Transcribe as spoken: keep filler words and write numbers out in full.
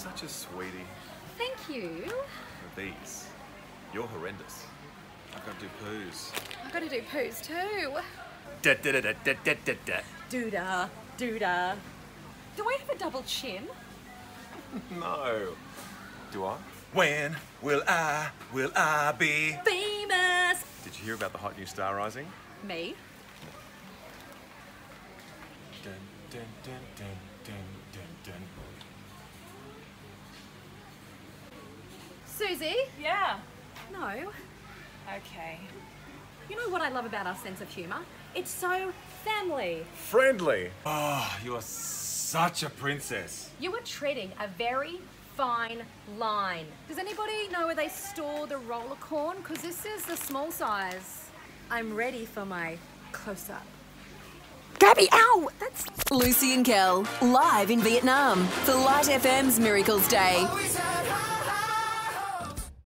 such a sweetie. Thank you. With these, you're horrendous. I've got to do poos. I've got to do poos too. Da da da da da da da da. Doodah, doodah. Do I have a double chin? No. Do I? When will I, will I be famous? Did you hear about the hot new star rising? Me? Dun, dun, dun, dun, dun, dun, dun. Susie? Yeah. No. Okay. You know what I love about our sense of humour? It's so family. Friendly. Oh, you're such a princess. You are treading a very fine line. Does anybody know where they store the roller corn? Because this is the small size. I'm ready for my close-up. Gabby, ow! That's... Lucy and Kel, live in Vietnam for Light F M's Miracles Day.